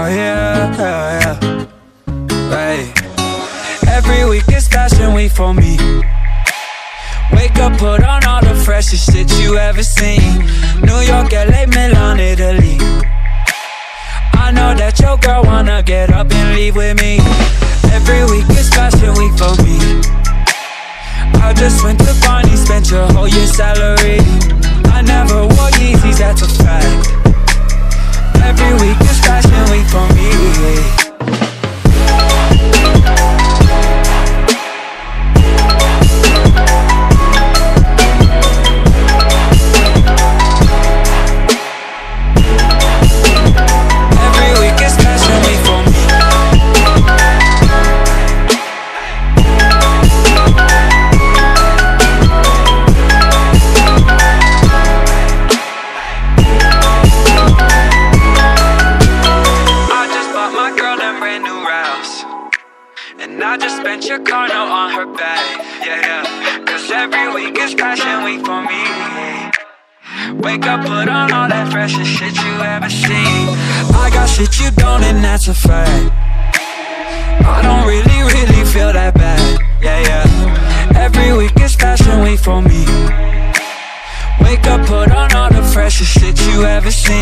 Oh yeah, yeah, hey. Every week is fashion week for me. Wake up, put on all the freshest shit you ever seen. New York, LA, Milan, Italy. I know that your girl wanna get up and leave with me. Every week is fashion week for me. I just went to Barney, spent your whole year's salary. I never wore Yeezys, that's a fact. Every week is fashion week for me. I just spent your car note on her bag, yeah, yeah. Cause every week is fashion week for me. Wake up, put on all that freshest shit you ever seen. I got shit you don't and that's a fact. I don't really feel that bad, yeah, yeah. Every week is fashion week for me. Wake up, put on all the freshest shit you ever seen.